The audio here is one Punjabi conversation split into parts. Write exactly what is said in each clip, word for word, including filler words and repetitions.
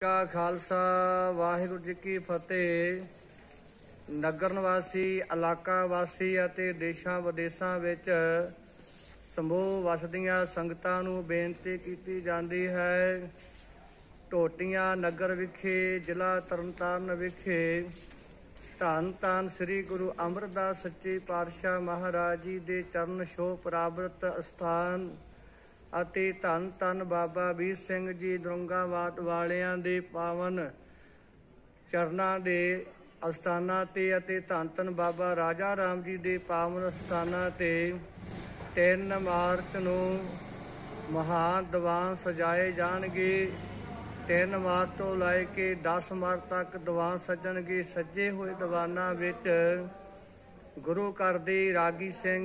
का खालसा वाहिगुरू जी की फतेह। नगर निवासी इलाका वासी ਅਤੇ देशों विदेशों ਵਿੱਚ ਸਮੂਹ ਵਸਦੀਆਂ ਸੰਗਤਾਂ ਨੂੰ ਬੇਨਤੀ ਕੀਤੀ ਜਾਂਦੀ ਹੈ। ਟੋਟੀਆਂ ਨਗਰ ਵਿਖੇ ਜ਼ਿਲ੍ਹਾ ਤਰਨਤਾਰਨ ਵਿਖੇ ਧੰਨ ਧੰਨ ਸ੍ਰੀ ਗੁਰੂ ਅਮਰਦਾਸ ਸੱਚੇ ਪਾਤਸ਼ਾਹ ਮਹਾਰਾਜ ਜੀ ਦੇ ਚਰਨ ਛੋਹ ਪ੍ਰਾਪਤ ਅਸਥਾਨ ਅਤੇ ਧੰਨ ਧੰਨ ਬਾਬਾ ਵੀਰ ਸਿੰਘ ਜੀ ਦਰੁੰਗਾਵਾਦ ਵਾਲਿਆਂ ਦੇ ਪਾਵਨ ਚਰਨਾਂ ਦੇ ਅਸਥਾਨਾਂ ਤੇ ਅਤੇ ਧੰਨ ਧੰਨ ਬਾਬਾ ਰਾਜਾ ਰਾਮ ਜੀ ਦੇ ਪਾਵਨ ਅਸਥਾਨਾਂ ਤੇ ਤਿੰਨ ਮਾਰਚ ਨੂੰ ਮਹਾਨ ਦੀਵਾਨ ਸਜਾਏ ਜਾਣਗੇ। ਤਿੰਨ ਮਾਰਚ ਤੋਂ ਲੈ ਕੇ ਦਸ ਮਾਰਚ ਤੱਕ ਦੀਵਾਨ ਸਜਣਗੇ। ਸੱਜੇ ਹੋਏ ਦੀਵਾਨਾਂ ਵਿੱਚ ਗੁਰੂ ਘਰ ਦੇ ਰਾਗੀ ਸਿੰਘ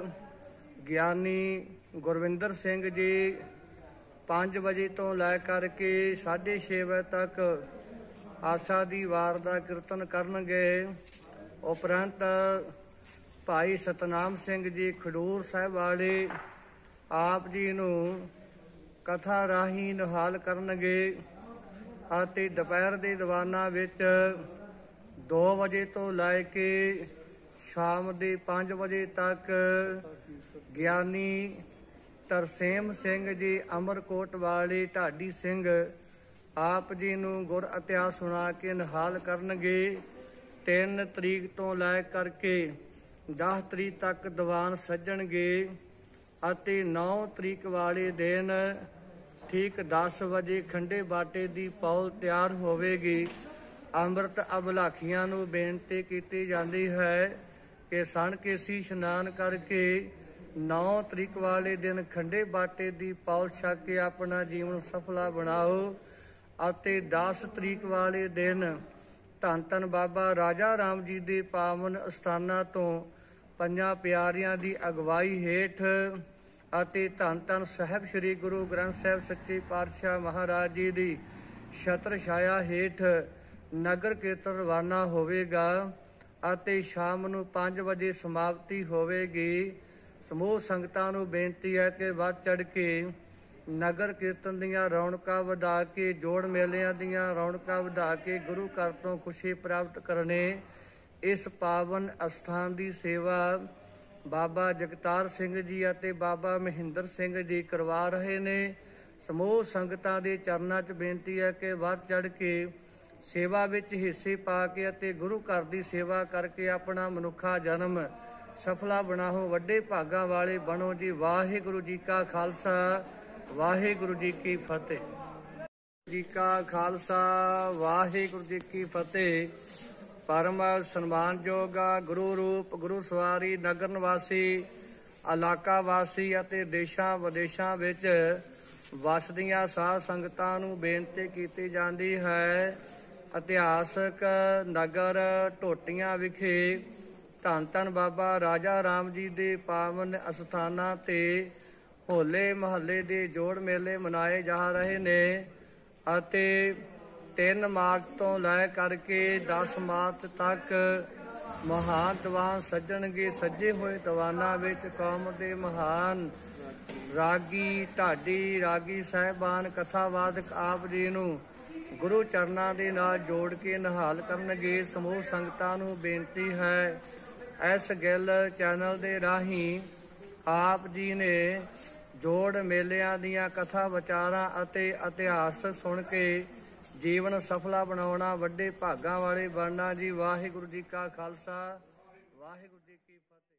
ਗਿਆਨੀ ਗੁਰਵਿੰਦਰ ਸਿੰਘ ਜੀ ਪੰਜ ਵਜੇ ਤੋਂ ਲੈ ਕਰਕੇ ਸਾਢੇ ਛੇ ਵਜੇ ਤੱਕ ਆਸਾ ਦੀ ਵਾਰ ਦਾ ਕੀਰਤਨ ਕਰਨਗੇ। ਉਪਰੰਤ ਭਾਈ ਸਤਨਾਮ ਸਿੰਘ ਜੀ ਖਡੂਰ ਸਾਹਿਬ ਵਾਲੇ ਆਪ ਜੀ ਨੂੰ ਕਥਾ ਰਾਹੀਂ ਨਿਹਾਲ ਕਰਨਗੇ ਅਤੇ ਦੁਪਹਿਰ ਦੇ ਦੀਵਾਨਾਂ ਵਿੱਚ ਦੋ ਵਜੇ ਤੋਂ ਲੈ ਕੇ ਸ਼ਾਮ ਦੇ ਪੰਜ ਵਜੇ ਤੱਕ ਗਿਆਨੀ ਤਰਸੇਮ ਸਿੰਘ ਜੀ ਅਮਰਕੋਟ ਵਾਲੇ ਢਾਡੀ ਸਿੰਘ ਆਪ ਜੀ ਨੂੰ ਗੁਰ ਇਤਿਹਾਸ ਸੁਣਾ ਕੇ ਨਿਹਾਲ ਕਰਨਗੇ। ਤਿੰਨ ਤਰੀਕ ਤੋਂ ਲੈ ਕਰਕੇ ਦਸ ਤਰੀਕ ਤੱਕ ਦੀਵਾਨ ਸੱਜਣਗੇ ਅਤੇ ਨੌ ਤਰੀਕ ਵਾਲੇ ਦਿਨ ਠੀਕ ਦਸ ਵਜੇ ਖੰਡੇ ਬਾਟੇ ਦੀ ਪੌਲ ਤਿਆਰ ਹੋਵੇਗੀ। ਅੰਮ੍ਰਿਤ ਅਭਲਾਖੀਆਂ ਨੂੰ ਬੇਨਤੀ ਕੀਤੀ ਜਾਂਦੀ ਹੈ ਕਿ ਸਣ ਕੇਸੀ ਇਸ਼ਨਾਨ ਕਰਕੇ ਨੌ ਤਰੀਕ ਵਾਲੇ ਦਿਨ ਖੰਡੇ ਬਾਟੇ ਦੀ ਪੌਲ ਛਕ ਕੇ ਆਪਣਾ ਜੀਵਨ ਸਫਲਾ ਬਣਾਓ ਅਤੇ ਦਸ ਤਰੀਕ ਵਾਲੇ ਦਿਨ ਧੰਨ ਧੰਨ ਬਾਬਾ ਰਾਜਾ ਰਾਮ ਜੀ ਦੇ ਪਾਵਨ ਅਸਥਾਨਾਂ ਤੋਂ ਪੰਜਾਂ ਪਿਆਰਿਆਂ ਦੀ ਅਗਵਾਈ ਹੇਠ ਅਤੇ ਧੰਨ ਧੰਨ ਸਾਹਿਬ ਸ੍ਰੀ ਗੁਰੂ ਗ੍ਰੰਥ ਸਾਹਿਬ ਸੱਚੇ ਪਾਤਸ਼ਾਹ ਮਹਾਰਾਜ ਜੀ ਦੀ ਛਤਰ ਛਾਇਆ ਹੇਠ ਨਗਰ ਕੀਰਤਨ ਰਵਾਨਾ ਹੋਵੇਗਾ ਅਤੇ ਸ਼ਾਮ ਨੂੰ ਪੰਜ ਵਜੇ ਸਮਾਪਤੀ ਹੋਵੇਗੀ। ਸਮੂਹ ਸੰਗਤਾਂ ਨੂੰ ਬੇਨਤੀ ਹੈ ਕਿ ਵੱਧ ਚੜ ਕੇ ਨਗਰ ਕੀਰਤਨ ਦੀਆਂ ਰੌਣਕਾਂ ਵਧਾ ਕੇ ਜੋੜ ਮੇਲਿਆਂ ਦੀਆਂ ਰੌਣਕਾਂ ਵਧਾ ਕੇ ਗੁਰੂ ਘਰ ਤੋਂ ਖੁਸ਼ੀ ਪ੍ਰਾਪਤ ਕਰਨੇ। ਇਸ ਪਾਵਨ ਅਸਥਾਨ ਦੀ ਸੇਵਾ ਬਾਬਾ ਜਗਤਾਰ ਸਿੰਘ ਜੀ ਅਤੇ ਬਾਬਾ ਮਹਿੰਦਰ ਸਿੰਘ ਜੀ ਕਰਵਾ ਰਹੇ ਨੇ। ਸਮੂਹ ਸੰਗਤਾਂ ਦੇ ਚਰਨਾਂ 'ਚ ਬੇਨਤੀ ਹੈ ਕਿ ਵੱਧ ਚੜ ਕੇ ਸੇਵਾ ਵਿੱਚ ਹਿੱਸੇ ਪਾ ਕੇ ਅਤੇ ਗੁਰੂ ਘਰ ਦੀ ਸੇਵਾ ਕਰਕੇ ਆਪਣਾ ਮਨੁੱਖਾ ਜਨਮ ਸਫਲਾ ਬਣਾਓ। ਵੱਡੇ ਭਾਗਾਂ ਵਾਲੇ ਬਣੋ ਜੀ। ਵਾਹਿਗੁਰੂ ਜੀ ਕਾ ਖਾਲਸਾ ਵਾਹਿਗੁਰੂ ਜੀ ਕੀ ਫਤਿਹ। ਜੀ ਕਾ ਖਾਲਸਾ ਵਾਹਿਗੁਰੂ ਜੀ ਕੀ ਫਤਿਹ। ਪਰਮ ਸਨਮਾਨਯੋਗ ਗੁਰੂ ਰੂਪ ਗੁਰੂ ਸਵਾਰੀ ਨਗਰ ਨਿਵਾਸੀ ਇਲਾਕਾ ਵਾਸੀ ਅਤੇ ਦੇਸ਼ਾਂ ਵਿਦੇਸ਼ਾਂ ਵਿੱਚ ਵਸਦੀਆਂ ਸਾਧ ਸੰਗਤਾਂ ਨੂੰ ਬੇਨਤੀ ਕੀਤੀ ਜਾਂਦੀ ਹੈ। ਇਤਿਹਾਸਕ ਨਗਰ ਟੋਟੀਆਂ ਵਿਖੇ ਧੰਨ ਧੰਨ ਬਾਬਾ ਰਾਜਾ ਰਾਮ ਜੀ ਦੇ ਪਾਵਨ ਅਸਥਾਨਾਂ ਤੇ ਹੋਲੇ ਮਹੱਲੇ ਦੇ ਜੋੜ ਮੇਲੇ ਮਨਾਏ ਜਾ ਰਹੇ ਨੇ ਅਤੇ ਤਿੰਨ ਮਾਰਚ ਤੋਂ ਲੈ ਕਰਕੇ ਦਸ ਮਾਰਚ ਤੱਕ ਮਹਾਨ ਦੀਵਾਨ ਸੱਜਣਗੇ। ਸੱਜੇ ਹੋਏ ਦੀਵਾਨਾਂ ਵਿੱਚ ਕੌਮ ਦੇ ਮਹਾਨ ਰਾਗੀ ਢਾਡੀ ਰਾਗੀ ਸਾਹਿਬਾਨ ਕਥਾਵਾਦਕ ਆਪ ਜੀ ਨੂੰ ਗੁਰੂ ਚਰਨਾਂ ਦੇ ਨਾਲ ਜੋੜ ਕੇ ਨਿਹਾਲ ਕਰਨਗੇ। ਸਮੂਹ ਸੰਗਤਾਂ ਨੂੰ ਬੇਨਤੀ ਹੈ ਇਸ ਗਿੱਲ ਚੈਨਲ ਦੇ ਰਾਹੀਂ ਆਪ ਜੀ ਨੇ ਜੋੜ ਮੇਲਿਆਂ ਦੀਆਂ ਕਥਾ ਵਿਚਾਰਾਂ ਅਤੇ ਇਤਿਹਾਸ ਸੁਣ ਕੇ ਜੀਵਨ ਸਫਲਾ ਬਣਾਉਣਾ, ਵੱਡੇ ਭਾਗਾਂ ਵਾਲੇ ਬਣਨਾ ਜੀ। ਵਾਹਿਗੁਰੂ ਜੀ ਕਾ ਖਾਲਸਾ ਵਾਹਿਗੁਰੂ ਜੀ ਕੀ ਫਤਿਹ।